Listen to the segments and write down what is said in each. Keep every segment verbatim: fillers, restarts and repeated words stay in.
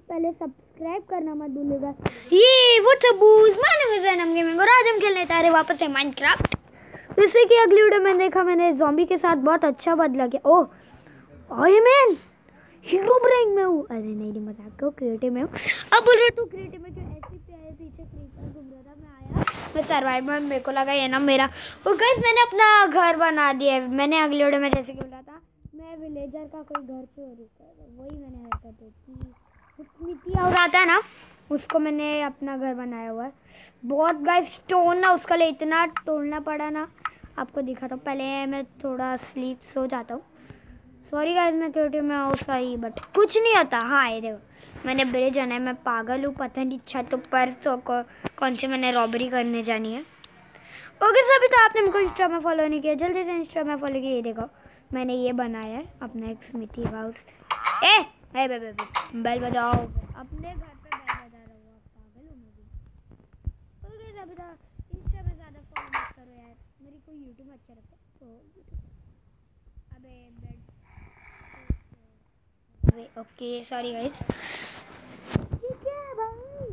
पहले सब्सक्राइब करना मत भूलिएगा। ये वो सबूज माने जैनम गेमिंग और आज हम खेलने जा रहे वापस से माइनक्राफ्ट। जैसे कि अगली वीडियो में देखा मैंने ज़ॉम्बी के साथ बहुत अच्छा बदला किया। Oh I man hero break में हूँ। अरे नहीं नहीं मजाक करो, क्रिएटिव में हूँ। अब बोल रहे तू क्रिएटिव में क्यों? ऐसे पे आए पीछे क्रिएटिव घूम रहा था, मैं आया मैं सर्वाइवल, मेरे को लगा ये ना मेरा। और गाइस मैंने अपना घर बना दिया है। मैंने अगली वीडियो में जैसे कि बोला था मैं विलेजर का कोई घर चोरी कर, वही मैंने हरकत की। स्मिथी हाउस आता है ना, उसको मैंने अपना घर बनाया हुआ है। बहुत गाइस स्टोन ना उसका लिए इतना तोड़ना पड़ा ना, आपको दिखा था। पहले मैं थोड़ा स्लीप सो जाता हूँ। सॉरी गाइस मैं क्रिएटिव में हूँ सही, बट कुछ नहीं होता। हाँ ये देखो मैंने ब्रिज जाना है, मैं पागल हूँ पता नहीं छत ऊपर तो कौन सी मैंने रॉबरी करने जानी है। ओके सभी, तो आपने मेरे को इंस्टा में फॉलो नहीं किया, जल्दी से इंस्टा में फॉलो किया। ये देखो मैंने ये बनाया है अपना एक स्मिथी हाउस। ए ए बे बे बेल बजाओ, अपने घर पे बेल बजा रहा हूँ, आप पागल हो मैं भी। ओके सभी, तो इंस्टा में ज़्यादा फॉलो मत करो यार, मेरी कोई यूट्यूब अच्छा लगता है तो। अबे बेड ओके सॉरी गाइस। ठीक है भाई,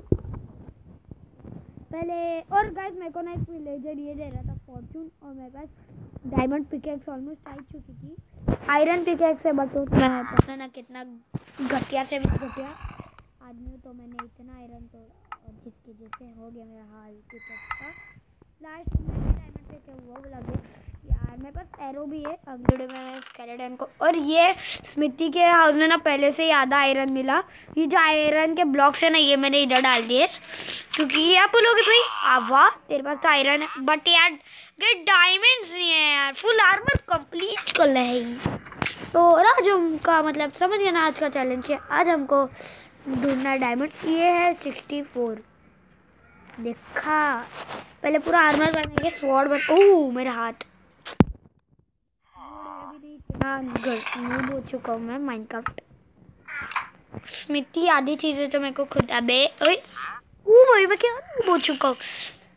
पहले और गाइस मेरे को ना एक विलेजर ये दे रहा था फॉर्चून, और मेरे पास डायमंड पिकेक्स ऑलमोस्ट आ चुकी थी। आयरन पिकेक्स है बट मैं पता ना कितना घटिया से घटिया आदमी, तो मैंने इतना आयरन तोड़ा और जिसकी वजह से हो गया मेरा हाल पिकेक्स का। लास्ट में डायमंड पिकेक्स वो लगे यार, मेरे पास एरो भी है। अगले वीडियो में मैं स्केलेटन को, और ये स्मिथी के हाउस में ना पहले से ही आधा आयरन मिला। ये जो आयरन के ब्लॉक्स है ना ये मैंने इधर डाल दिए, क्योंकि आप बोलोगे भाई आवा तेरे पास तो आयरन है, बट यार ये डायमंड्स नहीं है यार, फुल आर्मर कंप्लीट करना है। तो आज हमका मतलब समझ गया ना, आज का चैलेंज है, आज हमको ढूंढना डायमंड। ये है सिक्सटी फोर, देखा पहले पूरा आर्मर बनाएंगे, स्वॉर्ड बन। ओह मेरा हाथ नूब हो चुका हूँ मैं माइनक्राफ्ट। स्मिथी आधी चीजें तो मेरे को खुद, अबे ओए ओ भाई मैं क्या नूब हो चुका हूँ।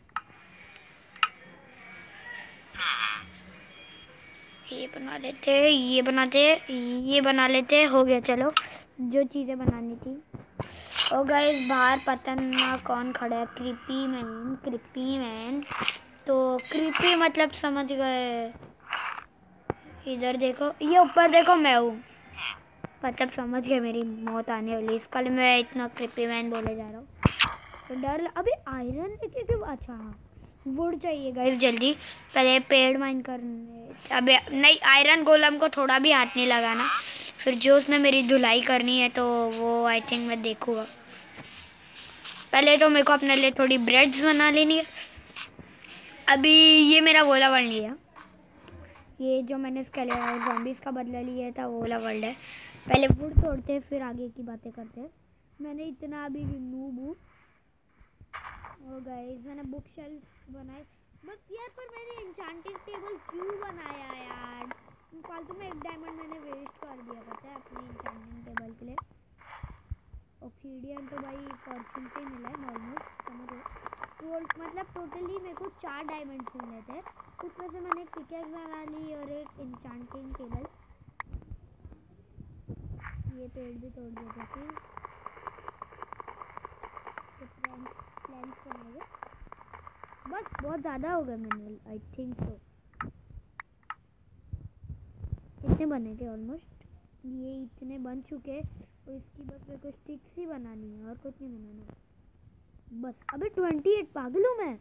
ये बना लेते ये बनाते ये बना लेते हो गया। चलो जो चीज़ें बनानी थी। और गाइस बाहर पता ना कौन खड़ा है, क्रीपी मैन क्रीपी मैन तो क्रीपी मतलब समझ गए। इधर देखो, ये ऊपर देखो मैं हूँ, मतलब समझ गए मेरी मौत आने वाली, इसका लिए मैं इतना क्रीपी मैन बोले जा रहा हूँ। तो डर अभी आयरन लेके क्यों? अच्छा हाँ वुड चाहिए गाइस जल्दी, पहले पेड़ माइन करने। अबे नहीं, आयरन गोलम को थोड़ा भी हाथ नहीं लगाना, फिर जो उसने मेरी धुलाई करनी है तो वो आई थिंक मैं देखूँगा। पहले तो मेरे को अपने लिए थोड़ी ब्रेड्स बना लेनी है। अभी ये मेरा वोला वर्ल्ड लिया, ये जो मैंने ज़ॉम्बीज़ का बदला लिया था वो वाला वर्ल्ड है। पहले वुड तोड़ते हैं फिर आगे की बातें करते हैं। मैंने इतना अभी नूब हूँ। और गाइस मैंने बुक शेल्फ बनाए, बस यार पर मैंने एन्चेंटिंग टेबल क्यों बनाया यार, फालतू में एक डायमंड मैंने वेस्ट कर दिया पता है अपनी एन्चेंटिंग टेबल के लिए। ऑक्सीडियन तो भाई फॉर्चून से मिला है ऑलमोस्ट, समझ लो तो मतलब टोटली मेरे को चार डायमंड्स मिले थे, उसमें से मैंने एक पिकेक्स बना ली और एक एन्चेंटिंग टेबल। ये पेड़ भी तोड़ दिया थे, प्लांट्स बनाए बस बहुत ज़्यादा हो गए मैंने आई थिंक सो। कितने बने थे ऑलमोस्ट, ये इतने बन चुके और इसकी बस मेरे को स्टिक्स ही बनानी है और कुछ नहीं बनाना बस। अबे ट्वेंटी एट पागल हूँ मैं।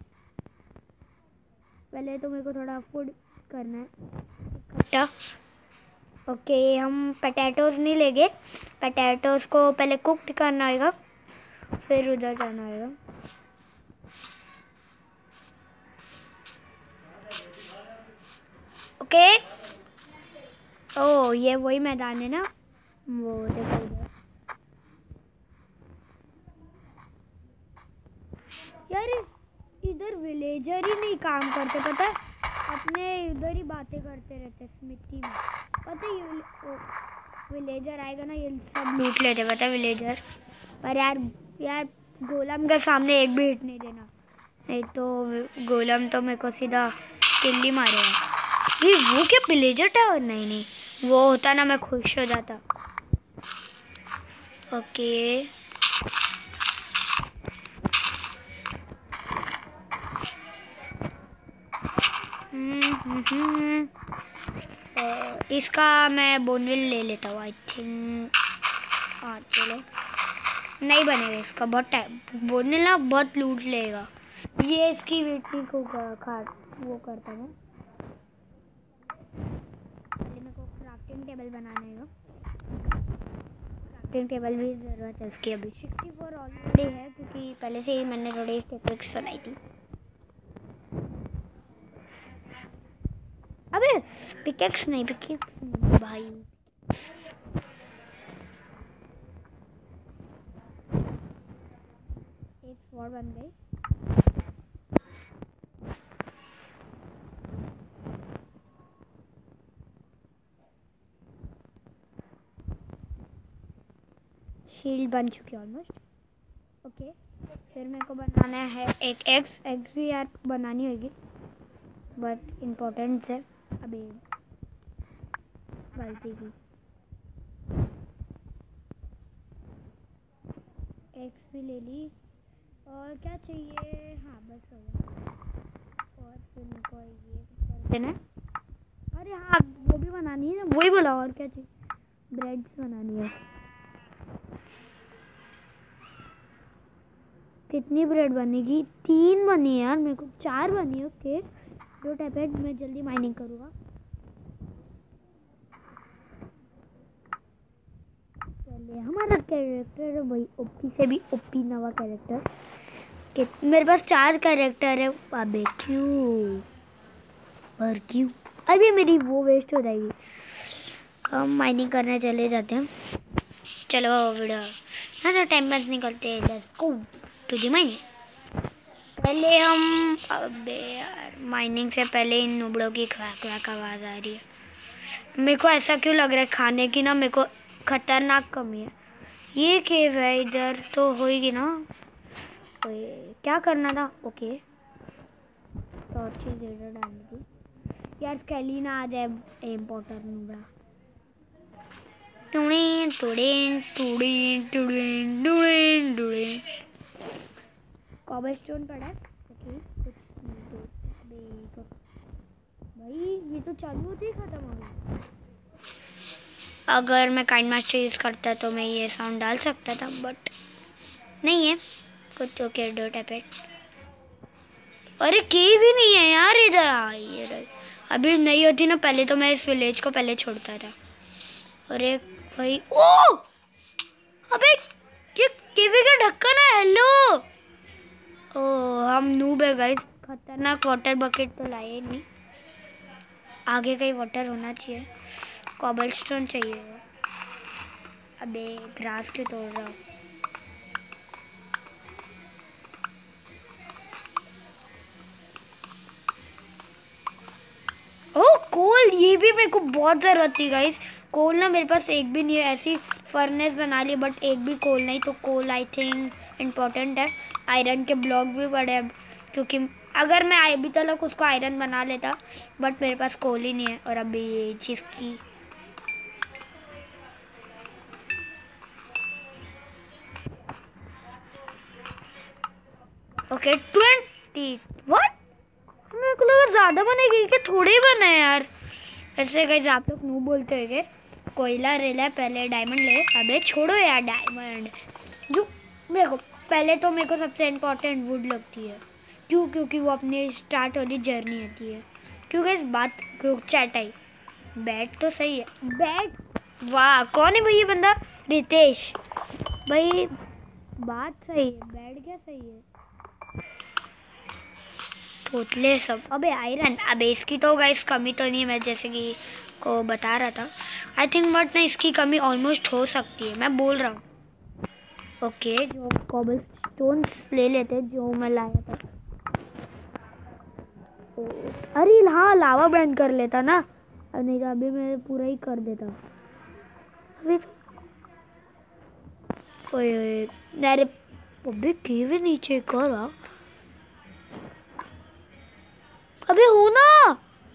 पहले तो मेरे को थोड़ा फूड करना है इकट्ठा। ओके हम पटेटोज नहीं लेंगे, पटेटोज को पहले कुक करना होगा फिर उधर जाना होगा। ओके ओ ये वही मैदान है ना, वो देखो यार इधर विलेजर ही नहीं काम करते पता है, अपने इधर ही बातें करते रहते स्मिथी में पता है। ये विलेजर आएगा ना ये सब लूट लेते पता है विलेजर। पर यार यार गोलम के सामने एक भी हिट नहीं देना, नहीं तो गोलम तो मेरे को सीधा किल ही मारेगा। ये वो क्या विलेजर टावर? नहीं नहीं वो होता ना मैं खुश हो जाता। ओके इसका मैं बोनविल ले लेता हूँ आई थिंक। हाँ चलो, नहीं बनेगा इसका, बहुत टाइम बोनविल ना बहुत लूट लेगा। ये इसकी वेटी को खा वो करता है। पहले मेरे को क्राफ्टिंग टेबल बनाने का, क्राफ्टिंग टेबल भी ज़रूरत है इसकी। अभी सिक्सटी फोर ऑलरेडी है क्योंकि पहले से ही मैंने थोड़ी टेक्निक्स बनाई थी। अबे पिकेक्स नहीं, पिकेक्स नहीं भाई। एक स्वॉर्ड बन गई। शील्ड बन चुकी है ऑलमोस्ट। ओके, फिर मेरे को बनाना है एक एक्स एक्स भी यार बनानी होगी, बट इम्पोर्टेंट है अभी गलती की। एक्स भी ले ली। और क्या चाहिए? हाँ बस हो गया। और फिर मेरे को ये कर देना। अरे हाँ वो भी बनानी है ना, वही बोला। और क्या चाहिए? ब्रेड्स बनानी है। कितनी ब्रेड बनेगी? तीन बनी है यार, मेरे को चार बनी है। ओके, दो टैबलेट मैं जल्दी माइनिंग करूँगा। चलिए, हमारा कैरेक्टर है भाई ओपी से भी ओपी नवा कैरेक्टर। मेरे पास चार कैरेक्टर है। अबे क्यों पर क्यों? अभी मेरी वो वेस्ट हो जाएगी। हम माइनिंग करने चले जाते हैं। चलो वीडियो हाँ टाइम पास निकलते हैं। Let's go to the mining. पहले हम अबे यार माइनिंग से पहले इन नुबड़ों की क्वाक क्वाक आवाज़ आ रही है। मेरे को ऐसा क्यों लग रहा है खाने की ना मेरे को खतरनाक कमी है। ये केव है, इधर तो होएगी ना। क्या करना था? ओके, तो और चीज़ इधर डालनी थी यार। स्केली ना आ जाए इम्पोर्टर नुबड़ा। टुड़ीन टुड़ीन टुड़ीन टुड़ीन टुड़ीन टुड़ीन। कॉबलस्टोन पड़ा है। ओके, कुछ देखो भाई, ये तो चालू होते ही खत्म हो गया। अगर मैं काइंड मास्टर यूज़ करता तो मैं ये साउंड डाल सकता था, बट नहीं है कुछ। ओके, दो टैपेट। अरे केव ही नहीं है यार इधर। ये अभी नहीं होती ना, पहले तो मैं इस विलेज को पहले छोड़ता था। अरे भाई, ओ अबे ये केवी का ढक्कन है। हेलो, ओ हम नूब है गाइस। खतरनाक वाटर बकेट तो लाए नहीं, आगे का ही वाटर होना चाहिए। कॉबलस्टोन चाहिए। अबे ग्रास क्यों तोड़ रहा हूँ? ओह कोल, ये भी मेरे को बहुत ज़रूरत थी गाइस। कोल ना मेरे पास एक भी नहीं है। ऐसी फर्नेस बना ली बट एक भी कोल नहीं, तो कोल आई थिंक इम्पोर्टेंट है। आयरन के ब्लॉक भी पड़े अब, क्योंकि अगर मैं अभी तक उसको आयरन बना लेता, बट मेरे पास कोल ही नहीं है। और अभी ये चीज़ की ओके ट्वेंटी व्हाट, मेरे को लगा ज़्यादा बनेगी कि थोड़े ही बना है यार। ऐसे गाइस आप लोग नू बोलते होंगे कोयला ले ले पहले डायमंड ले। अबे छोड़ो यार डायमंड, जो मेरे को पहले तो मेरे को सबसे इम्पोर्टेंट वुड लगती है। क्यों? क्योंकि वो अपनी स्टार्ट वाली जर्नी आती है। क्योंकि इस बात ग्रुप चैट आई। बैट तो सही है, बैट वाह कौन है भाई ये बंदा? रितेश भाई, बात सही है। बैट क्या सही है? पोतले सब। अबे आयरन, अबे इसकी तो गाइस कमी तो नहीं है, मैं जैसे कि को बता रहा था आई थिंक, बट ना इसकी कमी ऑलमोस्ट हो सकती है, मैं बोल रहा हूँ। ओके, जो कॉबल स्टोन्स ले लेते जो मैं लाया था। अरे हाँ लावा बंद कर लेता ना, नहीं तो अभी मैं पूरा ही कर देता। अभी ओए अरे अबे केव नीचे कर। अबे हो ना,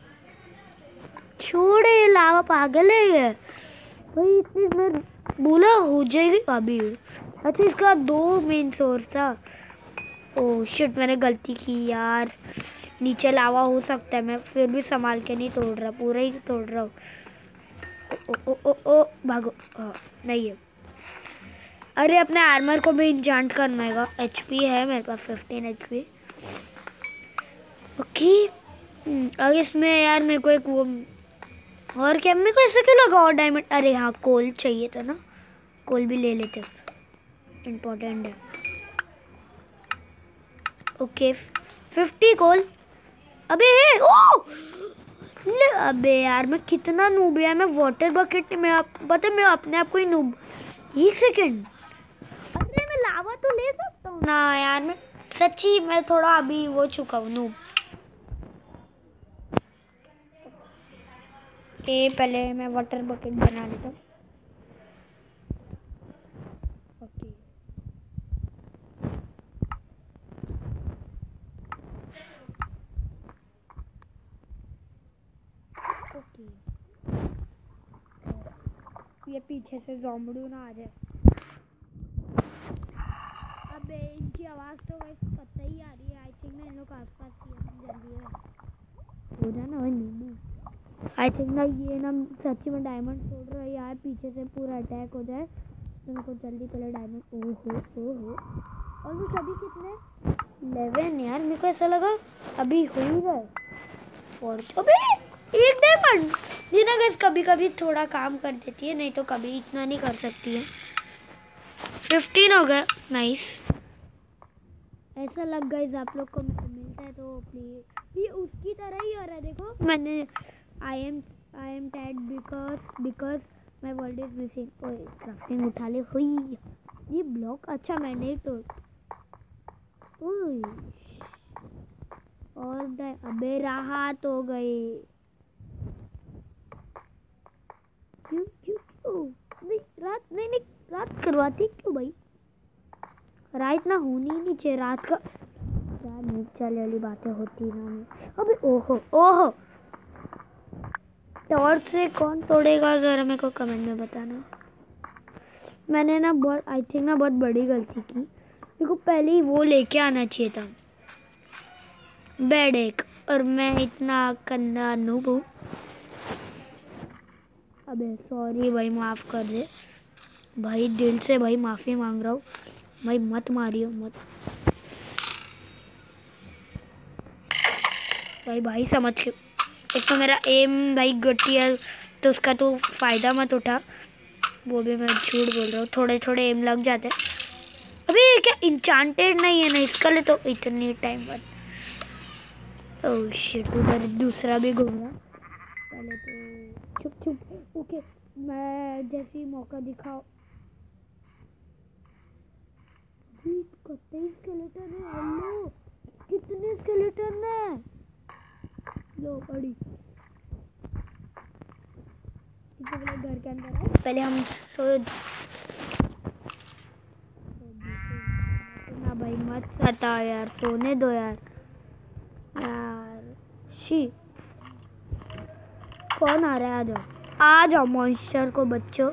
छोड़ ये लावा, पागल है ये भाई। इतनी मैं बोला हो जाएगी अभी। अच्छा इसका दो मेन सोर्स था। ओह शिट मैंने गलती की यार। नीचे लावा हो सकता है, मैं फिर भी संभाल के नहीं तोड़ रहा, पूरा ही तोड़ रहा हूँ। ओ ओ ओ ओ ओ भागो। हाँ नहीं है। अरे अपने आर्मर को भी इंचांट करना है। एचपी है मेरे पास फिफ्टीन एचपी। ओके अब इसमें यार मेरे को एक वो और क्या मेरे को ऐसे क्यों लगा और डायमंड। अरे हाँ कोल चाहिए था ना, कोल भी ले लेते, इम्पोर्टेंट है। Okay fifty coal. अबे ओ ले, अबे यार मैं कितना नूब है। मैं वाटर बकेट में आप पता मैं अपने आप को ही नूब। एक सेकेंड, अरे मैं लावा तो ले सकता हूँ ना यार। मैं सच्ची मैं थोड़ा अभी वो चुका हूँ नूब। ए पहले मैं वाटर बकेट बना लेता हूँ। ओके ओके ये पीछे से ज़ॉम्बी ना आ जाए। अबे इनकी आवाज़ तो वैसे कतई ही आ रही है। आई थिंक ना इन लोग आसपास ही है, जल्दी है हो जाना भाई नींबू। आई थिंक ना ये ना सच्ची में डायमंड छोड़ रहा है यार, पीछे से पूरा अटैक हो जाए तो उनको जल्दी पहले डायमंड। ओहो ओहो और वो सभी कितने इलेवन यार। मेरे को ऐसा लगा अभी हो ही गए। और अबे एक डायमंड जीना गैस कभी कभी थोड़ा काम कर देती है, नहीं तो कभी इतना नहीं कर सकती है। फिफ्टीन हो गया नाइस। ऐसा लग गई आप लोग को मिलता है तो प्लीज ये उसकी तरह ही हो रहा है। देखो मैंने I am I am tad because because my world is missing. ओए क्राफ्टिंग उठा ले हुई ये ब्लॉक। अच्छा मैंने ही तो और अबे राहत हो गई। क्यों क्यों क्यों नहीं रात नहीं नहीं रात करवाती क्यों भाई। रात ना होनी ही नहीं चाहिए रात का। क्या नीच चले वाली बातें होती ना। अबे ओहो ओहो टॉर्च से कौन तोड़ेगा जरा मेरे को कमेंट में बताना। मैंने ना बहुत आई थिंक ना बहुत बड़ी गलती की। मेरे को पहले ही वो लेके आना चाहिए था बेड एक, और मैं इतना गंदा नूब हूँ। अबे सॉरी भाई माफ़ कर दे भाई, दिल से भाई माफ़ी मांग रहा हूँ भाई, मत मारियो मत भाई। भाई समझ के एक तो मेरा एम भाई घटिया है तो उसका तो फ़ायदा मत उठा। वो भी मैं झूठ बोल रहा हूँ, थोड़े थोड़े एम लग जाते हैं। अभी क्या इंचांटेड नहीं है ना इसका लिए तो इतनी टाइम बाद। ओह शिट उधर दूसरा भी घूम रहा। पहले तो चुप चुप ओके मैं जैसे मौका दिखाओ। कितने स्केलेटन है। हेलो कितने स्केलेटन है। लो बड़ी घर के अंदर है। पहले हम सो ना भाई मत सता यार, सोने दो यार यार। शी कौन आ रहा है। आ जाओ आ जाओ मॉन्स्टर को बच्चों।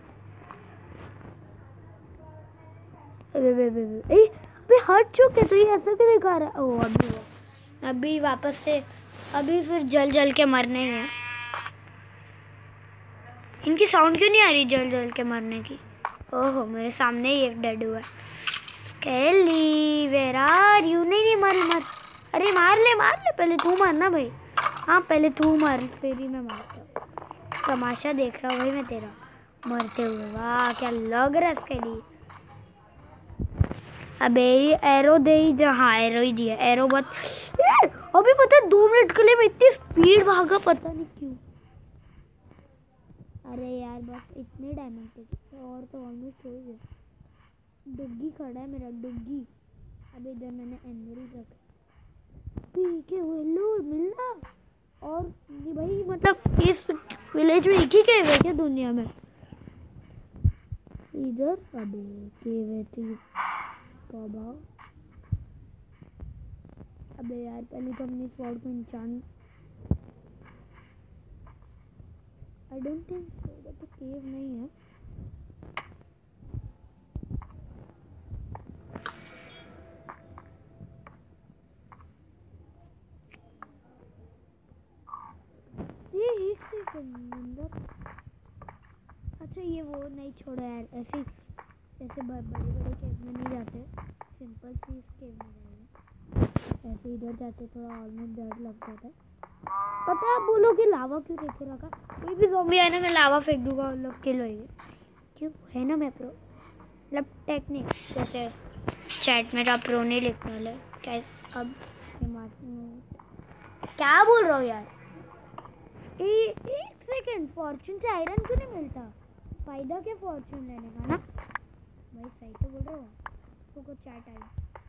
अबे अबे अबे हट चुके तो ये ऐसा क्यों दिखा रहा है। ओ अभी अभी वापस से अभी फिर जल जल के मरने हैं। इनकी साउंड क्यों नहीं आ रही जल जल के मरने की। ओहो मेरे सामने ही एक डेड हुआ है। Kelly where are you. नहीं नहीं मार मत। अरे मार ले मार ले पहले तू मारना भाई। हाँ पहले तू मार फिर ही मैं मारता हूँ। तमाशा देख रहा हूँ भाई मैं तेरा मरते हुए। वाह क्या लग रहा है इसके लिए। अबे ये एरो दे ही दे। हाँ एरो ही दिया। एरो बहुत अभी पता है दो मिनट के लिए मैं इतनी स्पीड भागा पता नहीं क्यों। अरे यार बस इतने डायमंड थे और तो ऑलमोस्ट हो गया। डुग्गी खड़ा है मेरा डुग्गी। अबे इधर मैंने एंजल रखा ठीक है। हेलो मिलना और ये भाई मतलब इस विलेज में एक ही केव है क्या दुनिया में। इधर अबे केव है थी बाबा। अबे यार पहले तो हमने स्वॉर्ड को इंचांट। आई डोंट थिंक तो केव नहीं है। ये वो नहीं छोड़ो यार, ऐसे ऐसे बड़े बड़े केव में नहीं जाते, सिंपल सी इस केव में जाएंगे। ऐसे इधर जाते थोड़ा ऑलमोस्ट डर लग जाता है। पता है आप बोलो कि लावा क्यों लेके रखा? कोई भी ज़ॉम्बी आए ना मैं लावा फेंक दूंगा और लोग किल होएंगे। क्यों है ना मैं प्रो, मतलब टेक्निक। जैसे चैट में आप प्रो नहीं लिखने वाले क्या? अब क्या बोल रहा हूँ यार? ए, एक सेकेंड, फॉर्चून से आयरन क्यों नहीं मिलता? फायदा क्या फॉर्चून लेने का ना भाई? सही तो बोल रहा हूँ। तो कुछ चैट आई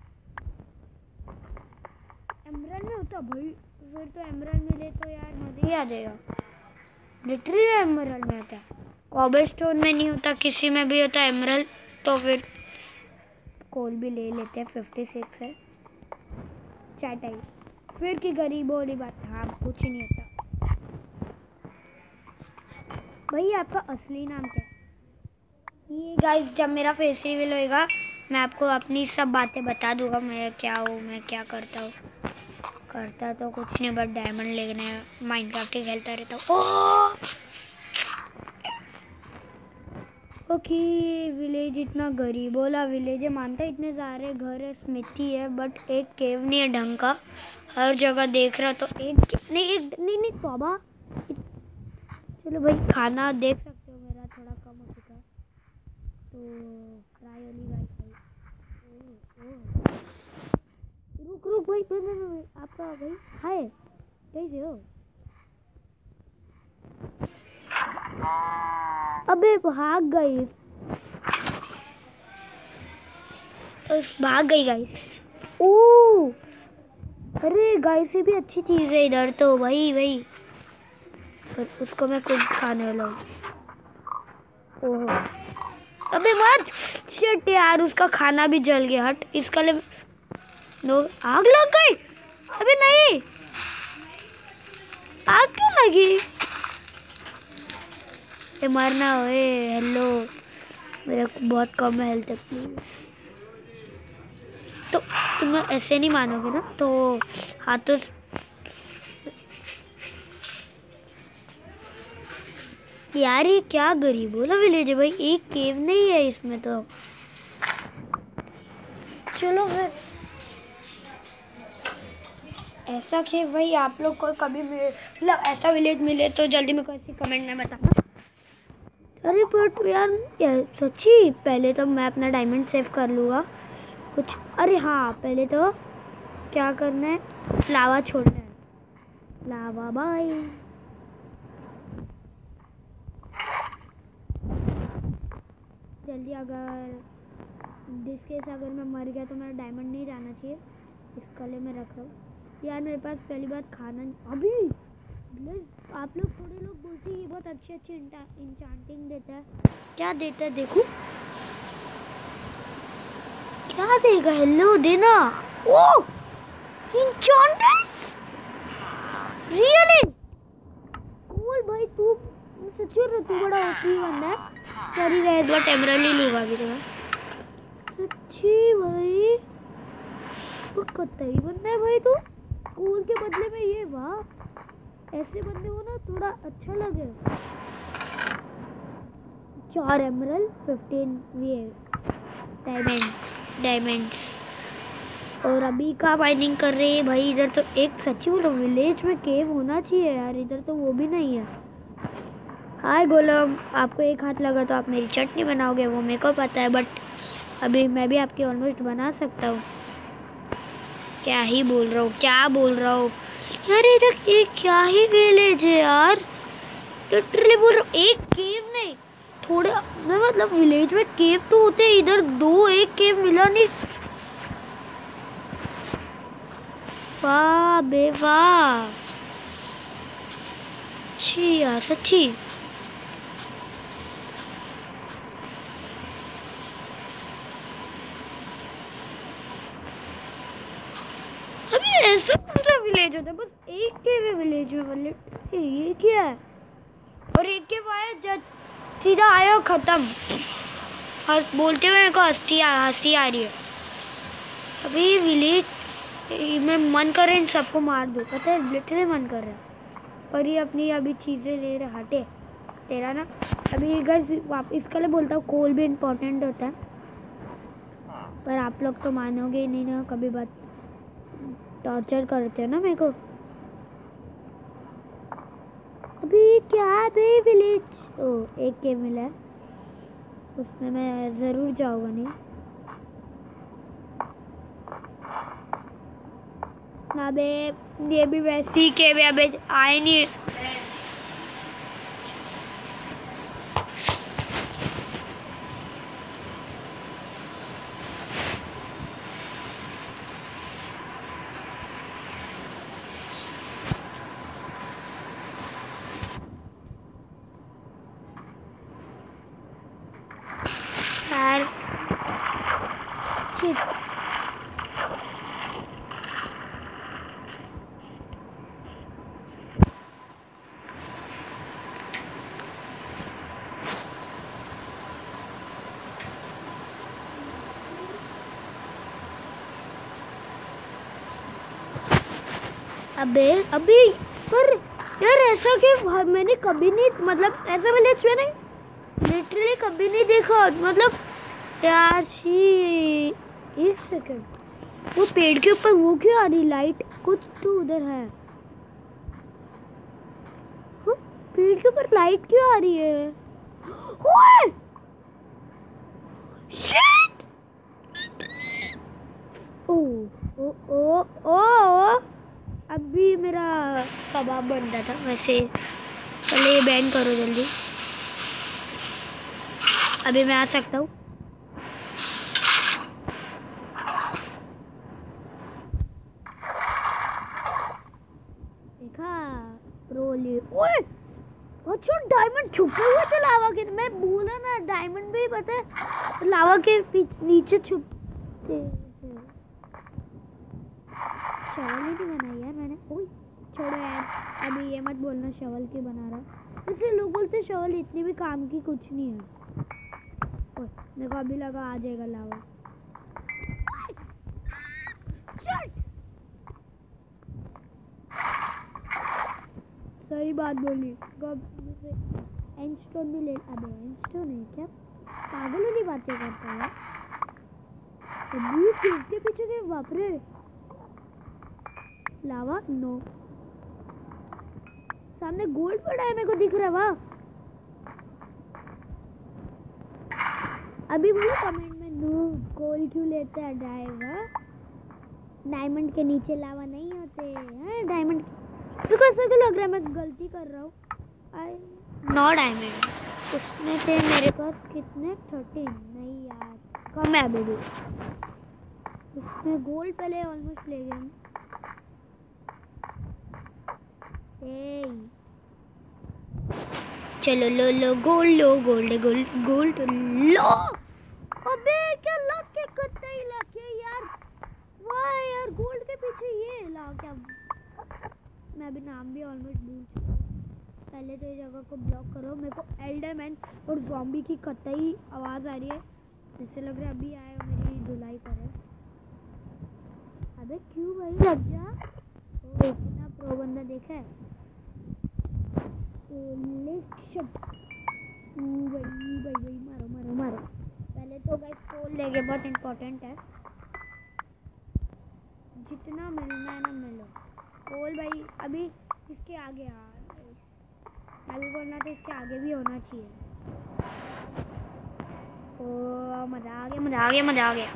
एमराल्ड में होता भाई, फिर तो एमराल्ड मिले तो यार मजा ही आ जाएगा। लिटरली एमराल्ड में होता, कॉबलस्टोन में नहीं होता, किसी में भी होता एमराल्ड। तो फिर कोल भी ले लेते हैं, फिफ्टी सिक्स है। चैट आई फिर की गरीब वाली बात। हाँ कुछ नहीं होता भाई। आपका असली नाम क्या है? ये गाइस जब मेरा फेस रिवील होएगा मैं आपको अपनी सब बातें बता दूंगा। मैं क्या हूँ, मैं क्या करता हूँ। करता तो कुछ नहीं बट डायमंड लेने माइनक्राफ्ट ही खेलता रहता हूँ। ओके विलेज इतना गरीब वाला विलेज है, मानता इतने सारे घर है, स्मिथी है, बट एक केव नहीं है ढंग का। हर जगह देख रहा तो एक नहीं एक नहीं नहीं तौबा। चलो भाई खाना देख सकते हो मेरा थोड़ा कम हो चुका है तो फ्राई वाली गाइस। रुक रुक भाई, भाई, भाई, भाई आपका भाई हाय कैसे हो? अबे भाग गई, भाग गई गाइस। ओ अरे गाइस ये भी अच्छी चीज है इधर तो भाई भाई। पर उसको मैं खुद खाने वाला हूँ। ओह अबे मत, शिट यार उसका खाना भी जल गया। हट इसका ले नो, आग लग गई। अबे नहीं, आग क्यों लगी? ये मरना हो। हेलो मेरे को बहुत कम हेल्थ है प्लीज। तो तुम ऐसे नहीं मानोगे ना तो हाथों यार। ये क्या गरीब बोला विलेज है भाई, एक केव नहीं है इसमें तो। चलो फिर ऐसा केव भाई आप लोग को कभी मतलब ऐसा विलेज मिले तो जल्दी मेरे को ऐसे कमेंट में बताना। अरे बट यार सच्ची पहले तो मैं अपना डायमंड सेव कर लूँगा कुछ। अरे हाँ पहले तो क्या करना है, लावा छोड़ना है। Lava bye. जल्दी, अगर जिस केस अगर मैं मर गया तो मेरा डायमंड नहीं जाना चाहिए। इस कले में रख रहा हूँ यार। मेरे पास पहली बात खाना अभी आप लोग थोड़े लोग बोलते हैं ये बहुत अच्छी अच्छी इंचांटिंग देता है। क्या देता है देखो, क्या देगा? हेलो देना। ओ इंचांटिंग रियली कूल भाई। तू सच्ची में तू बड़ा ओपी बंदा है। सॉरी गाइस बट एमराल्ड ही लूंगा अभी तो मैं सच्ची भाई। वो कतई बंदा है भाई तू। कूल के बदले में ये, वाह ऐसे बंदे हो ना थोड़ा अच्छा लगे। चार एमराल्ड, फिफ्टीन ये डायमंड डायमंड्स। और अभी का माइनिंग कर रहे हैं भाई इधर तो। एक सच्ची बोलो विलेज में केव होना चाहिए यार, इधर तो वो भी नहीं है। हाय गोलम, आपको एक हाथ लगा तो आप मेरी चटनी बनाओगे वो मेरे को पता है, बट अभी मैं भी आपकी ऑलमोस्ट बना सकता हूँ। क्या ही बोल रहा हूँ, क्या बोल रहा हूँ यार। इधर ये क्या ही विलेज है यार, लिटरली बोल रहा हूँ। एक केव नहीं, थोड़े मतलब विलेज में केव तो होते हैं, इधर दो एक केव मिला नहीं। वाह बे वाह, अच्छी यार सच्ची। अभी ऐसा कौन सा विलेज होता है? बस एक केव विलेज में वाले, ये क्या है? और एक केव आया जब सीधा आया खत्म। हंस बोलते हुए मेरे को हंसी हंसी आ रही है। अभी विलेज में मन कर रहा है इन सबको मार दूँ, पता है लिटरली मन कर रहा है। पर ये अपनी अभी चीज़ें ले रहे हटे। तेरा ना अभी गाइस इसके लिए बोलता हूँ कोल भी इम्पोर्टेंट होता है, पर आप लोग तो मानोगे ही नहीं ना, कभी बात टॉर्चर करते हो ना मेरे को। अभी क्या है विलेज? ओ एक के मिला है, उसमें मैं ज़रूर जाऊँगा। नहीं ना बे, ये भी वैसी के भी अबे आए नहीं। यार शिट, अबे अभी पर यार ऐसा कि मैंने कभी नहीं, मतलब ऐसा विलेज मैंने लिटरली कभी नहीं देखा। मतलब यार शी एक सेकंड, वो पेड़ के ऊपर वो क्यों आ रही लाइट? कुछ तो उधर है। वो पेड़ के ऊपर लाइट क्यों आ रही है? ओए शिट! ओ ओ ओ ओ अभी मेरा कबाब बन रहा था वैसे। चलिए ये बैन करो जल्दी, अभी मैं आ सकता हूँ। देखा रोली। ओए अच्छा डायमंड छुपे हुए थे लावा के, मैं भूला ना, डायमंड भी पता है लावा के नीचे छुपते हैं। शवल ही नहीं बनाई यार मैंने। ओए छोड़ो यार, अभी ये मत बोलना शवल की बना रहा। इसलिए लोग बोलते शवल इतनी भी काम की कुछ नहीं है। मेरे को अभी लगा आ जाएगा लावा। सही बात बोली। एंडस्टोन भी ले, अबे एंडस्टोन है क्या? पागल वाली बातें करता है। अभी पीछे पीछे के बाप रे, लावा नो, सामने गोल्ड पड़ा है मेरे को दिख रहा है। वाह अभी बोलो कमेंट में, नो गोल्ड क्यों लेता है ड्राइवर? डायमंड के नीचे लावा नहीं होते हैं। डायमंड देखो ऐसा क्यों लग रहा है मैं गलती कर रहा हूँ। आई नो डायमंड उसमें थे मेरे पास कितने, थर्टीन नहीं यार कम है अभी भी। उसमें गोल्ड पहले ऑलमोस्ट ले गए। चलो लो लो गोल्ड, लो गोल्ड गोल्ड गोल्ड लो। अबे क्या लग के कत्ते इलाके यार, वाह यार गोल्ड के पीछे ये ला क्या। मैं अभी नाम भी ऑलमोस्ट भूल चुका हूँ। पहले तो ये जगह को ब्लॉक करो। मेरे को एल्डरमैन और ज़ॉम्बी की कतई आवाज़ आ रही है, जिससे लग रहा है अभी आए और मेरी धुलाई करे। अबे क्यों भाई लग जा। ओ इतना प्रो बंदा देखा है। भाई भाई भाई मारो मारो मारो। पहले तो गाइस कोल लेके, बहुत इम्पोर्टेंट है। जितना मिलना है ना मिलो। कोल भाई अभी इसके आगे यार, अभी बोलना तो इसके आगे भी होना चाहिए। ओ मज़ा आ गया मज़ा आ गया मज़ा आ गया।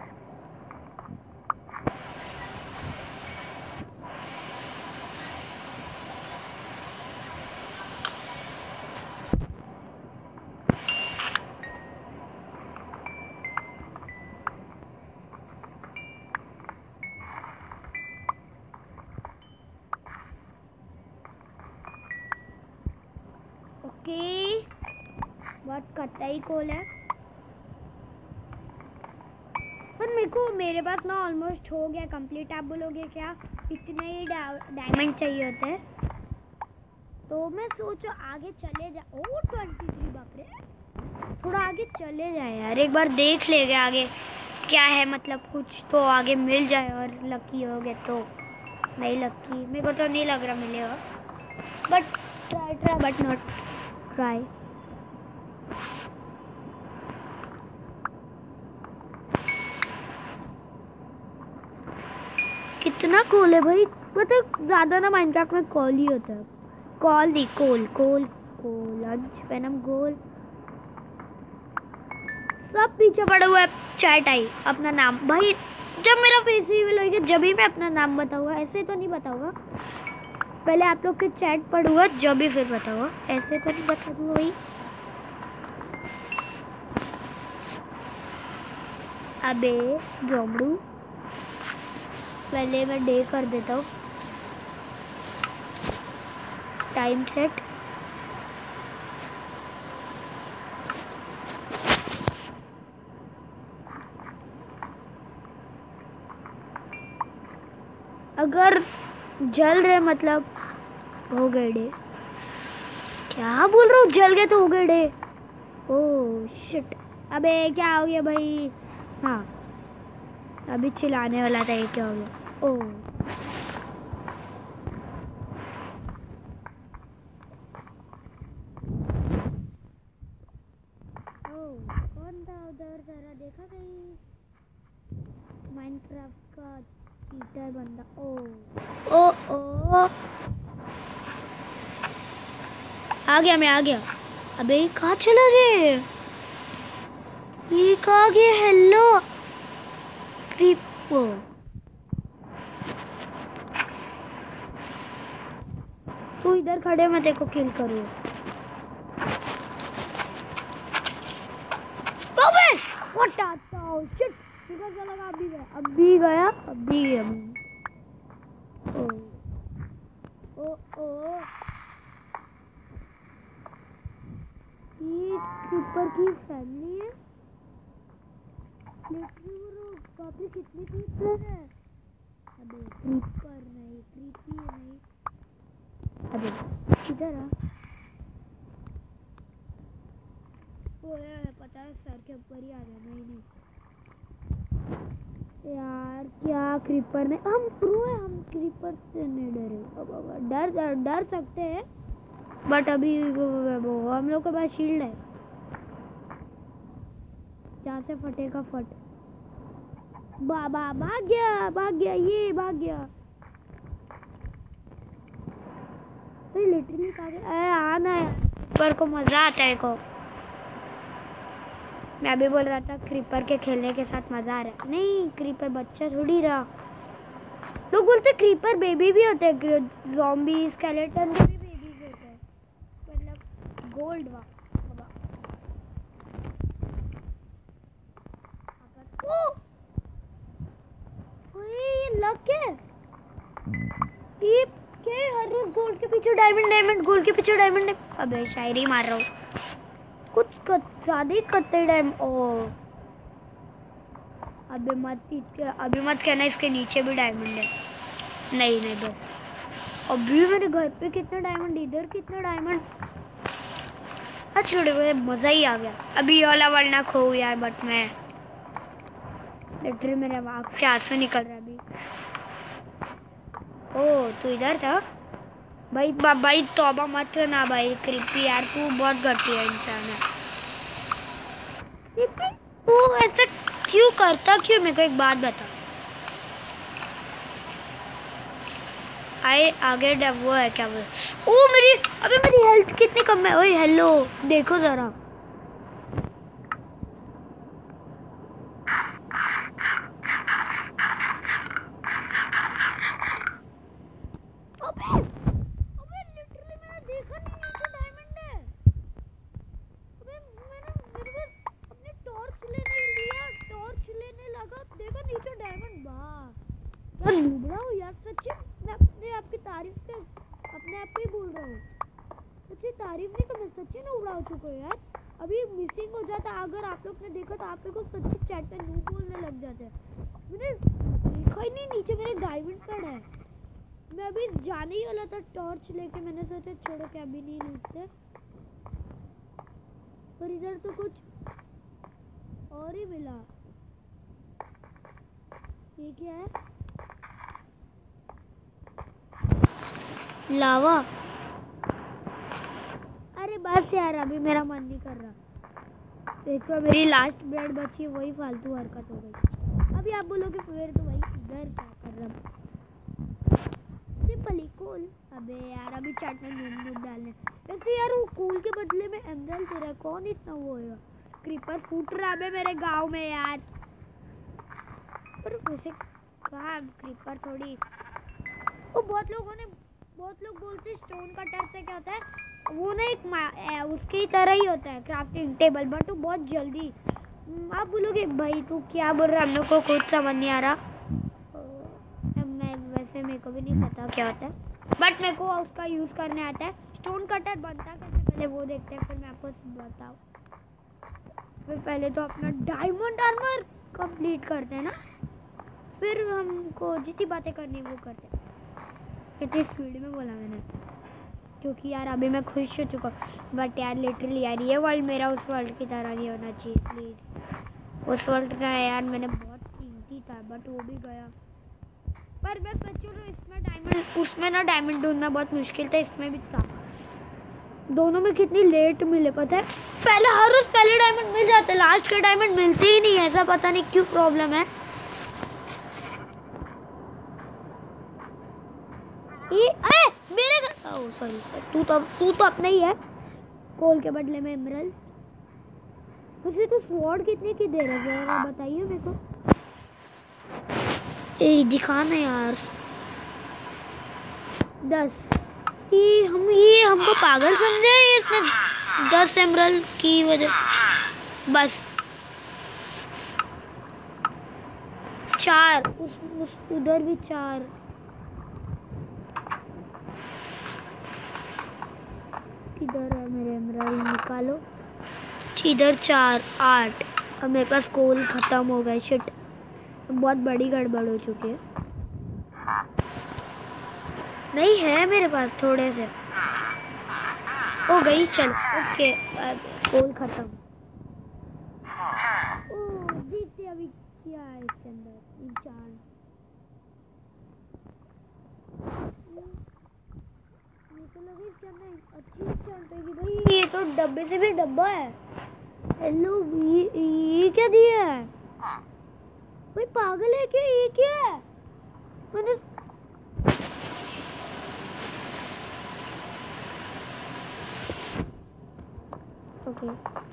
ओके बहुत कतई कोल है, पर मेरे को मेरे पास ना ऑलमोस्ट हो गया कंप्लीट। आप बोलोगे क्या इतने ही डायमंड चाहिए होते हैं? तो मैं सोचो आगे चले जा। ओ ट्वेंटी थ्री बाप रे, थोड़ा आगे चले जाए यार, एक बार देख लेंगे आगे क्या है। मतलब कुछ तो आगे मिल जाए, और लकी हो गए तो। नहीं लकी मेरे को तो नहीं लग रहा मिलेगा, but try try but not try. कितना कोल है भाई, मतलब ज्यादा ना माइनक्राफ्ट में कॉल ही होता है। कॉल नहीं, कोल कोल कोल लंच वेनम गोल सब पीछे पड़ा हुआ है। चैट आई अपना नाम भाई, जब मेरा फेस रिवील होगा जब ही मैं अपना नाम बताऊंगा, ऐसे तो नहीं बताऊंगा। पहले आप लोग के चैट पढ़ूंगा जब भी फिर बताऊंगा, ऐसे तो नहीं बता दूंगा भाई। अबे जोमड़ू, पहले मैं डे कर देता हूँ, टाइम सेट। अगर जल रहे मतलब हो गए डे। क्या बोल रहा हूँ, जल गए तो हो गए डे। ओह शिट, अबे क्या हो गया भाई। हाँ अभी चिल्लाने वाला था, ये क्या हो गया। ओह कौन था उधर, जरा देखा कहीं। माइनक्राफ्ट का चीटर बंदा। ओ ओ ओ आ गया, मैं आ गया। अबे कहाँ चला गए, ये कहाँ गया। हेलो क्रीपो, तू इधर खड़े मैं तेरे को किल करूँ। लगा अभी गया, अभी गया, अभी गया। ओ ओ ओ ये क्रीपर की फैमिली है। काफी कितनी क्रीपर है। अबे क्रीपर नहीं, क्रीपी नहीं। अबे किधर है। ओए पता है सर के ऊपर ही आ जाना। नहीं नहीं यार, क्या क्रीपर ने, हम प्रो है, हम क्रीपर से नहीं डरे। डर डर, डर सकते हैं बट अभी वो, वो हम लोग के पास शील्ड है, जहाँ से फटेगा फट। बाबा भाग गया, भाग गया, ये भाग गया। लिटरली आना है पर को मजा आता है को। मैं अभी बोल रहा था क्रीपर के खेलने के साथ मजा आ रहा है। नहीं क्रीपर बच्चा थोड़ी रहा। लोग बोलते क्रीपर बेबी भी होते हैं, ज़ॉम्बी स्केलेटन के भी बेबीज होते हैं, मतलब गोल्ड वा। ये लक है, ये क्या हर रोज गोल्ड के पीछे डायमंड, डायमंड गोल्ड के पीछे डायमंड। अबे शायरी मार रहा हूँ कुछ ज्यादा ही करते टाइम। ओ अबे मत, अभी मत कहना इसके नीचे भी डायमंड है। नहीं नहीं बस, अभी मेरे घर पे कितना डायमंड, इधर कितना डायमंड। अच्छा छोड़े हुए, मजा ही आ गया। अभी ये वाला वर्ल्ड ना खो यार, बट मैं लिटरली मेरे आँख से आंसू निकल रहा है अभी। ओ तू इधर था भाई। भाई तौबा मत करना भाई, क्रिपी यार तू बहुत घटिया इंसान है। तू ऐसा क्यों करता, क्यों, मेरे को एक बात बता। आए आगे डब वो है क्या वो। ओ मेरी, अबे मेरी हेल्थ कितनी कम है। ओए हेलो देखो जरा। तारीफ नहीं तो मैं सच्ची ना उड़ा चुका हूँ यार। अभी मिसिंग हो जाता, अगर आप लोग ने देखा तो आप लोग को सच्ची चैट पे नू बोलने लग जाते हैं। मैंने देखा ही नहीं, नीचे मेरे डायमंड पड़ा है। मैं अभी जाने ही वाला था टॉर्च लेके, मैंने सोचा छोड़ो क्या भी नहीं लूटते, पर इधर तो कुछ और ही मिला। ये क्या है, लावा। अरे बस यार अभी मेरा मन नहीं कर रहा। देखो मेरी लास्ट ब्रेड बची, वही फालतू हरकत हो गई। अभी आप बोलोगे फिर तो भाई इधर क्या कर रहा सिंपल ही कूल। अबे यार अभी चाट में नून नून डालने वैसे यार वो कूल के बदले में एमरल्ड दे रहा है। कौन इतना वो होगा? क्रीपर फूट रहा है मेरे गाँव में यार। पर वैसे कहाँ क्रीपर थोड़ी वो बहुत लोगों ने बहुत लोग बोलते हैं स्टोन कटर से क्या होता है, वो ना एक उसकी तरह ही होता है क्राफ्टिंग टेबल, बट वो बहुत जल्दी। आप बोलोगे भाई तू क्या बोल रहा है, हम लोग को कुछ समझ नहीं आ रहा। मैं वैसे मेरे को भी नहीं पता क्या होता है, बट मेरे को उसका यूज़ करने आता है। स्टोन कटर बनता कैसे पहले वो देखते हैं, फिर मैं आपको बताऊँ। फिर पहले तो अपना डायमंड आर्मर कंप्लीट करते हैं ना, फिर हमको जितनी बातें करनी वो करते हैं। कितनी स्पीड में बोला मैंने, क्योंकि यार अभी मैं खुश हो चुका हूँ। बट यार लिटरली यार ये वर्ल्ड मेरा उस वर्ल्ड की तरह नहीं होना चाहिए प्लीज़। उस वर्ल्ड का यार मैंने बहुत कीमती था बट वो भी गया। पर मैं सच में इसमें डायमंड उसमें ना डायमंड ढूंढना बहुत मुश्किल था, इसमें भी था। दोनों में कितनी लेट मिले पता है। पहले हर रोज़ पहले डायमंड मिल जाते, लास्ट के डायमंड मिलते ही नहीं, ऐसा पता नहीं क्यों प्रॉब्लम है। ये अरे मेरे घर ओह सॉरी सर तू तो तू तो अपना ही है। कोल के बदले में एमरल्ड। वैसे तो स्वॉर्ड कितने की दे रहे हैं जरा बताइए मेरे को। ए दिखाना यार। दस ये हम ये हमको पागल समझे इसने दस एमरल्ड की वजह। बस चार उस, उस उधर भी चार। किधर है मेरे एमरल्ड निकालो। इधर चार आठ। अब मेरे पास कोल खत्म हो गए। शिट बहुत बड़ी गड़बड़ हो चुकी है। नहीं है मेरे पास थोड़े से हो गई। चल ओके कोल खत्म। ओह देखते अभी क्या है इसके अंदर। इंसान ये तो लगे इसके अंदर अच्छी चलते कि भाई ये तो डब्बे से भी डब्बा है। हेलो ये, ये क्या दिया है भाई? पागल है क्या? ये क्या है? मैंने ओके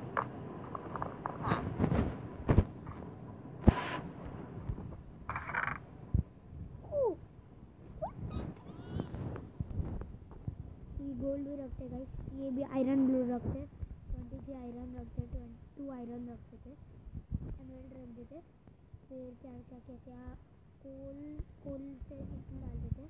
ये गोल्ड भी रखते गाइस, ये भी आयरन ब्लू रखते, ट्वेंटी थ्री आयरन रखते, ट्वेंटी टू आयरन रखते थे, एमरल्ड रख देते, फिर क्या क्या क्या क्या कोल कोल से इसमें डाल देते।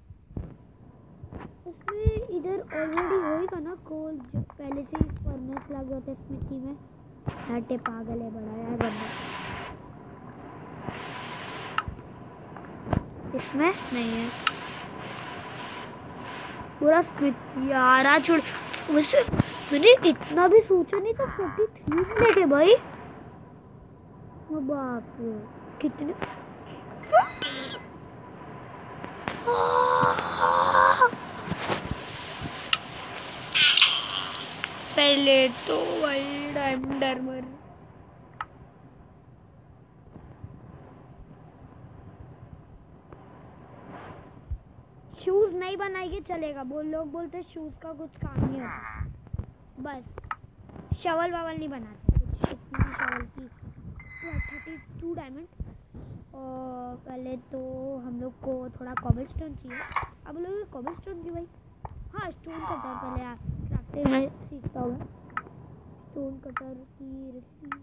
इसमें इधर ऑलरेडी होएगा ना कोल, जो पहले से ही फर्नेस लगे होते स्मिथी में। हटे पागल है बड़ा यार बंदा। इसमें नहीं है पूरा स्मिथ यार। आ छोड़ वैसे मैंने इतना भी सोचा नहीं था। फोर्टी थ्री मिनट है भाई। बाप रे कितने पहले तो भाई डायमंड आर्मर। शूज नहीं बनाएंगे चलेगा, बोल लोग बोलते शूज का कुछ काम नहीं होता। बस शवल वावल नहीं बनाते कुछ। इतनी शवल की थर्टी टू डायमंड। और पहले तो हम लोग को थोड़ा कॉबलस्टोन चाहिए। अब लोग कॉबलस्टोन की भाई हाँ स्टोन कटर पहले आप क्राफ्टिंग में सीखता हूँ। स्टोन कटर की रेसिपी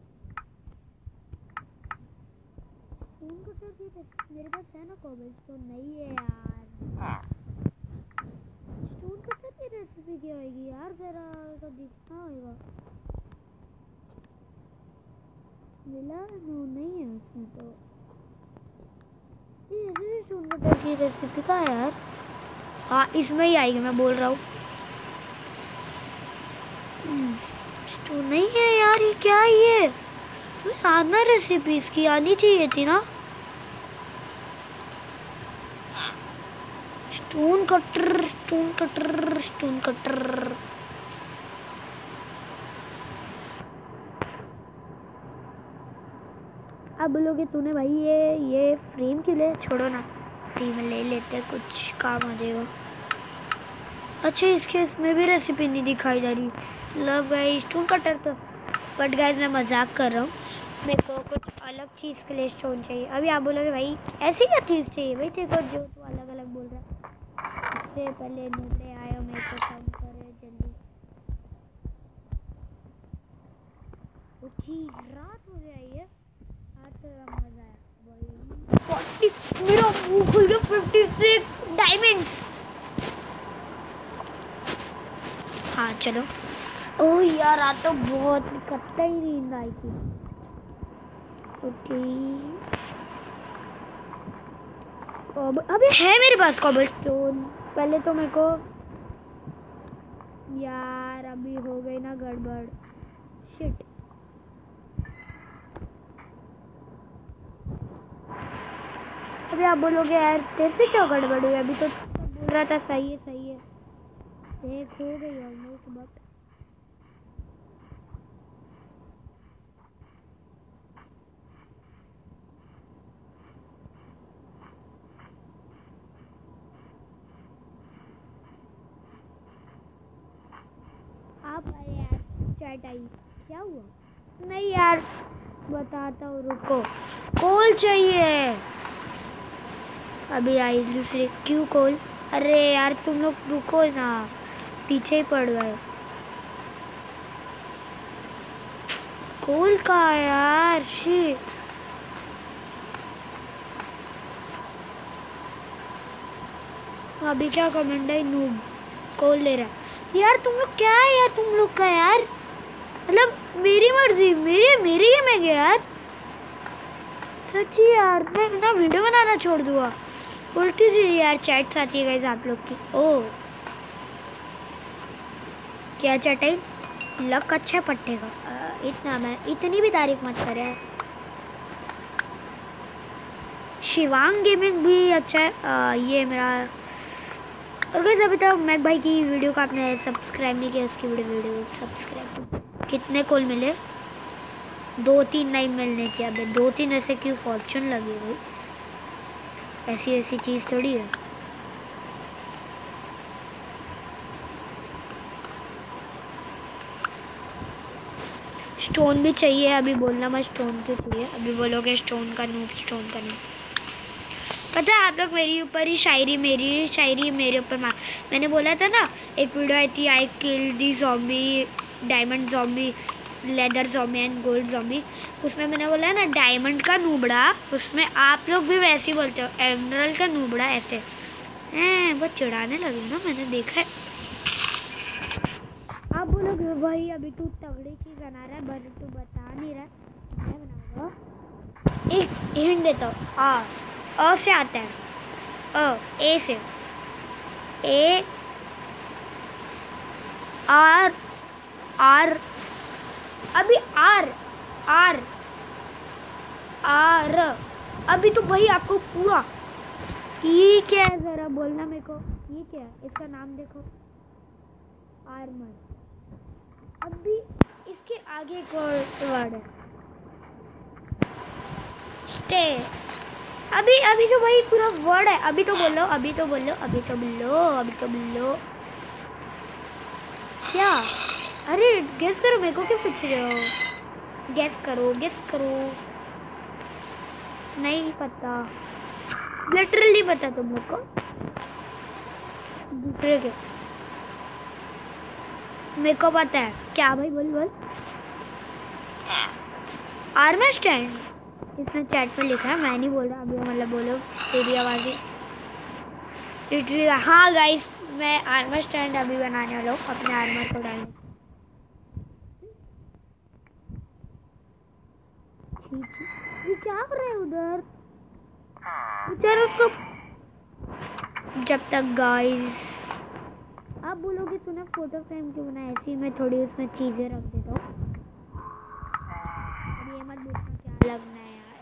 स्टोन कटर की मेरे पास है ना। कॉबलस्टोन नहीं है यार। स्टोन कटर की रेसिपी क्या होगी यार? जरा तो दिखना होगा। मिला नो नहीं है उसमें तो। ये स्टोन कटर की रेसिपी का है यार। हाँ इसमें ही आएगी मैं बोल रहा हूँ। स्टोन नहीं है यार। ये क्या है? ये आना रेसिपी इसकी आनी चाहिए थी ना। Stone cutter stone cutter stone cutter आप बोलोगे तूने भाई ये ये फ्रेम क्यों ले, छोड़ो ना, फ्री में ले लेते, कुछ काम आ जाएगा। अच्छा इसके इसमें भी रेसिपी नहीं दिखाई जा रही। लव गाइस स्टोन कटर तो, बट गाइस मैं मजाक कर रहा हूँ, मेरे को कुछ अलग चीज़ के लिए स्टोन चाहिए। अभी आप बोलोगे भाई ऐसी क्या चीज़ चाहिए भाई तेरे को, जो तू अलग अलग बोल रहा है। इससे पहले नूबड़े आयो मेरे को काम करे जल्दी। ओके रात हो जाए है, आज तो मजा आया भाई। फोर्टी मेरा मुंह खुल गया। Fifty six diamonds. हाँ चलो। ओह यार आज तो बहुत कतई नींद आई थी। ओके अब अभी है मेरे पास कॉबलस्टोन। पहले तो मेरे को यार अभी हो गई ना गड़बड़, शिट। अभी आप बोलोगे यार तेरे से क्या गड़बड़ हुई, अभी तो बोल रहा था सही है सही है। देख हो गई ऑलमोस्ट, बट आप यार चैट आई, क्या हुआ? नहीं यार बताता हूँ, रुको। कोल चाहिए, अभी आई दूसरी। क्यों कोल? अरे यार तुम लोग रुको ना, पीछे ही पड़ गए। कोल का यार शी। अभी क्या कमेंट है, नूब कोल ले रहा है। यार तुम लोग क्या है यार, तुम लोग का यार मतलब मेरी मर्जी, मेरे मेरी ही में गया यार सच्ची यार। मैं ना वीडियो बनाना छोड़ दूँगा, उल्टी सी यार चैट्स आती है गाइस आप लोग की। ओह क्या चटाई, लक अच्छा पट्टे का। इतना मैं इतनी भी तारीफ मत कर यार। शिवांग गेमिंग भी अच्छा है। आ, ये मेरा और गाइस अभी तक मैक भाई की वीडियो को आपने सब्सक्राइब नहीं किया, उसकी वीडियो वीडियो सब्सक्राइब। कितने कॉल मिले? दो तीन नहीं मिलने चाहिए। अबे दो तीन ऐसे क्यों फॉर्चून लगी भाई, ऐसी ऐसी चीज़ थोड़ी है। स्टोन भी चाहिए, अभी बोलना मैं स्टोन क्यों चाहिए, अभी बोलोगे स्टोन का नूब स्टोन का नूब। पता है आप लोग मेरी ऊपर ही शायरी मेरी शायरी मेरे ऊपर मार। मैंने बोला था ना एक वीडियो आई थी, I kill the zombie, diamond zombie, leather zombie and gold zombie. उसमें मैंने बोला ना डायमंड का नूबड़ा, उसमें आप लोग भी वैसे ही बोलते हो, एमरल्ड का नूबड़ा ऐसे हैं। बहुत चिढ़ाने लगी ना, मैंने देखा है। आप बोलोगे भाई अभी तू तगड़ी चीज़ बना रहा है, बट तू बता नहीं रहा है। मैं बनाऊँगा, एक हिंट देता हूँ। आ अ से आता है, अ ए से, ए आर आर अभी आर आर आर अभी तो भाई आपको पूरा ये क्या है जरा बोलना मेरे को, ये क्या है? इसका नाम देखो, आर्मर। अभी इसके आगे एक वर्ड है, स्टे। अभी अभी तो भाई पूरा वर्ड है। अभी तो बोलो अभी तो बोलो अभी तो बोलो अभी तो बोलो क्या? अरे गेस करो, मेरे को क्यों पूछ रहे हो? गेस करो गेस करो। नहीं पता, लिटरली पता तुम लोग को। दूसरे के मेरे को पता है क्या भाई, बोल बोल। आर्मर स्टैंड, इसमें चैट पे लिखा है, मैं नहीं बोल रहा अभी, मतलब बोलो तेरी आवाज़ ही लिटरली। हाँ गाइस मैं आर्मर स्टैंड अभी बनाने वाला हूँ, अपने आर्मर को डालने। ये क्या कर रहे हैं उधर बेचारा को? जब तक गाइस आप बोलोगे तूने फोटो फ्रेम क्यों बनाया, ऐसी मैं थोड़ी उसमें चीज़ें रख देता हूँ। अब ये मत पूछना क्या लगना है यार।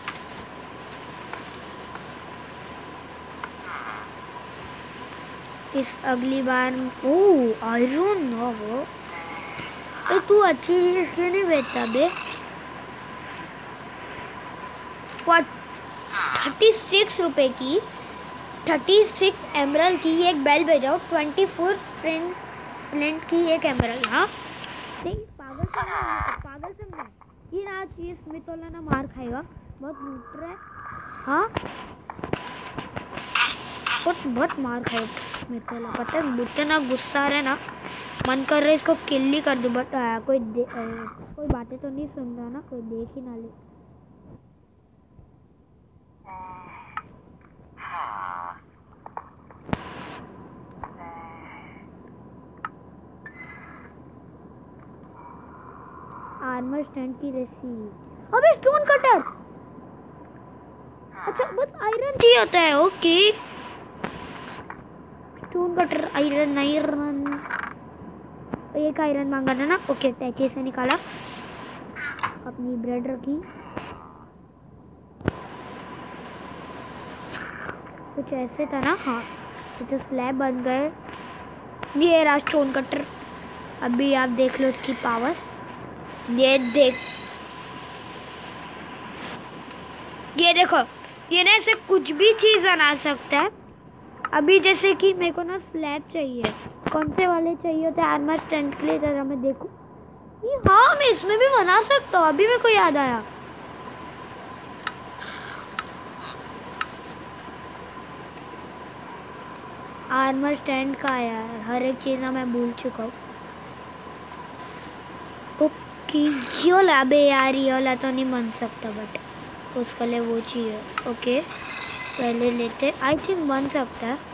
इस अगली बार ओह आई डोंट नो वो, तो तू अच्छी चीज़ क्यों नहीं बेचता बे? फॉर थर्टी सिक्स रुपये की थर्टी सिक्स एमरल की एक बेल भेजाओ, ट्वेंटी फोर फ्रेंड फ्लिंट की एक एमरल। हाँ नहीं पागल समझा, पागल समझा ये आज ये स्मिथ वाला ना मार खाएगा, बहुत लूट रहा है। हाँ बहुत बहुत मार खाएगा स्मिथ वाला, पता है मुझे ना गुस्सा आ रहा है ना, मन कर रहा है इसको किल ही कर दूँ, बट आया कोई दे, आ, कोई बातें तो नहीं सुन रहा ना, कोई देख ही ना ले। आर्मर स्टैंड की रस्सी, अबे स्टोन कटर, अच्छा बस आयरन चाहिए होता है। Okay stone cutter, iron iron, एक आयरन मांगा था ना। ओके टैची से निकाला, अपनी ब्रेड रखी, कुछ ऐसे था ना। हाँ तो स्लैब बन गए, ये रहा स्टोन कटर। अभी आप देख लो इसकी पावर, ये देख, ये देखो ये ना ऐसे कुछ भी चीज़ बना सकता है। अभी जैसे कि मेरे को ना स्लैब चाहिए, कौन से वाले चाहिए होते हैं आर्मर स्टैंड के लिए, जरा मैं देखूं। ये हाँ मैं इसमें भी बना सकता हूँ, अभी मेरे को याद आया। आर्मर स्टैंड का यार हर एक चीज़ ना मैं भूल चुका हूँ। ओके ये वाला, अबे यार ये वाला तो नहीं बन सकता, बट उसके लिए वो चाहिए। ओके पहले लेते, आई थिंक बन सकता है,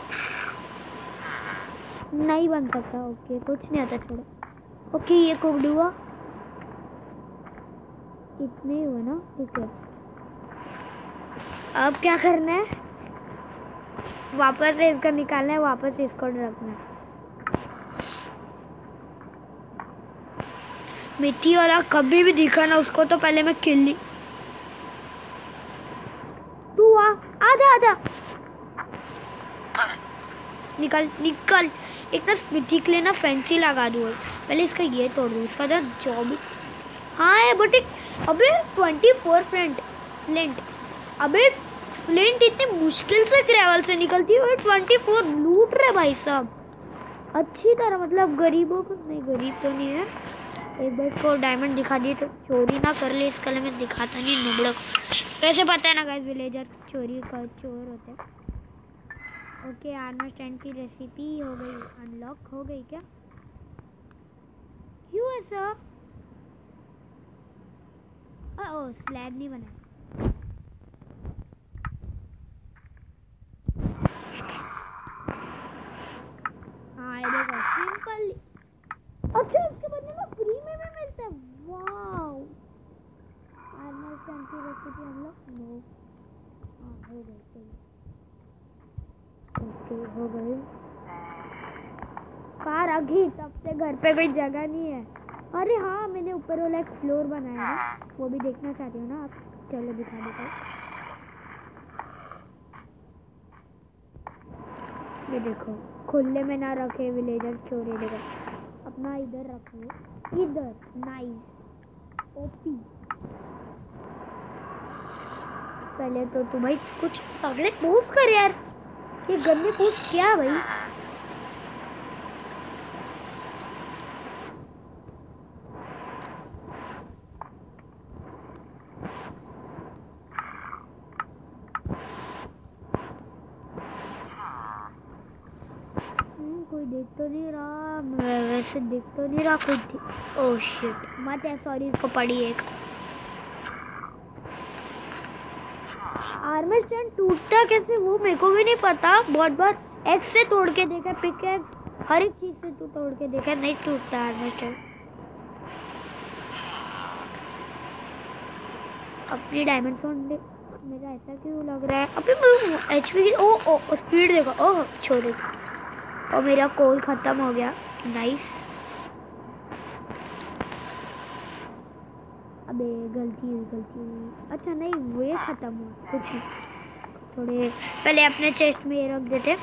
नहीं बन सकता। ओके कुछ नहीं आता, छोड़ो। ओके ये कुकड हुआ, इतने ही हुआ ना, ठीक है। अब क्या करना है, वापस से इसका निकालना है, वापस से इसको रखना है। मिट्टी वाला कभी भी दिखा ना उसको तो पहले मैं किल ली। तू आ, आजा आजा, निकल निकल। एक ना मिट्टी के लिए ना फैंसी लगा दूँ, पहले इसका ये तोड़ दूँ, इसका जो जॉब। हाँ है बट एक, अबे ट्वेंटी फोर फ्लिंट फ्लिंट, अबे फ्लिंट इतनी मुश्किल से ग्रेवल से निकलती है और ट्वेंटी फोर लूट रहे भाई साहब अच्छी तरह, मतलब गरीबों को नहीं, गरीब तो नहीं है। एक बार को डायमंड दिखा दिए तो चोरी ना कर ले, इसके लिए मैं दिखाता नहीं नुबड़ों को। वैसे पता है ना गाइस विलेजर चोरी का चोर होते हैं। ओके आर्मर स्टैंड की रेसिपी हो गई, अनलॉक हो गई क्या? क्यों ऐसा? ओह स्लैब नहीं बना। हाँ ये देखो सिंपल। अच्छा इसके बदले में फ्री में भी मिलता है, वाओ। आर्मर स्टैंड की रेसिपी हम लोग नो, हाँ हो गई, चलो ओके हो गई। कार आ गई, तब से घर पे कोई जगह नहीं है। अरे हाँ मैंने ऊपर वाला एक फ्लोर बनाया है, वो भी देखना चाहते हो ना आप? चलो दिखा देता हूँ। ये देखो खुले में ना रखे विलेजर चोरी, देखो अपना इधर रखो, इधर नाइस ओपी। पहले तो तू भाई कुछ तगड़े पोस्ट कर यार, ये गंदे पोस्ट क्या भाई? कोई देख तो नहीं रहा, वैसे देख तो नहीं रहा कोई। ओह शिट मत है, सॉरी इसको पड़ी एक। आर्मर स्टैंड टूटता कैसे वो मेरे को भी नहीं पता, बहुत बार एक्स से तोड़ के देखा, पिक एक्स हर एक चीज से तू तोड़ के देखा, नहीं टूटता आर्मर स्टैंड। अपनी डायमंड सोड मेरा ऐसा क्यों लग रहा है? अभी एचपी की ओ ओ स्पीड देखो, ओह छोड़ो, और मेरा कोल खत्म हो गया, नाइस। अबे गलती हुई गलती हुई, अच्छा नहीं वो खत्म हुआ, कुछ नहीं। थोड़े पहले अपने चेस्ट में ये रख देते,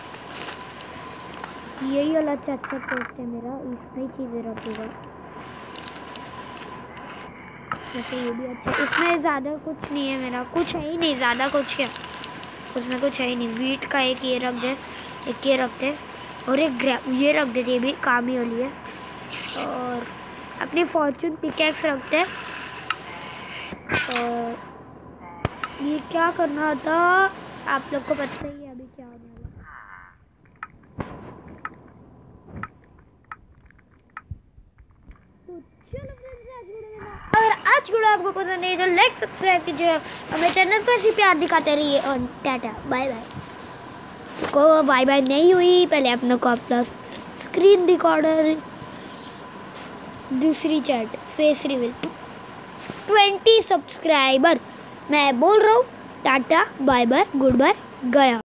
यही वाला अच्छा अच्छा चेस्ट है मेरा, इसमें चीज़ें रखूँगा। वैसे ये भी अच्छा, इसमें ज़्यादा कुछ नहीं है, मेरा कुछ है ही नहीं ज़्यादा, कुछ क्या उसमें कुछ है ही नहीं। वीट का एक ये रख दे, एक ये रख दे, और एक ग्रैब ये रख देते, ये भी काम ही वाली है। और अपनी फॉर्चून पिकैक्स रखते हैं। और ये क्या करना था आप लोग को पता ही है अभी क्या होने वाला। तो चलो फ्रेंड्स, आज वीडियो में अगर आज वीडियो आपको पसंद है तो लाइक सब्सक्राइब कीजिए, हमें चैनल पर ऐसी प्यार दिखाते रहिए। और टाटा बाय बाय। को बाय बाय नहीं हुई, पहले अपने को अपना स्क्रीन रिकॉर्डर, दूसरी chat, face reveal, twenty subscriber मैं बोल रहा हूँ। Tata bye bye good bye गया।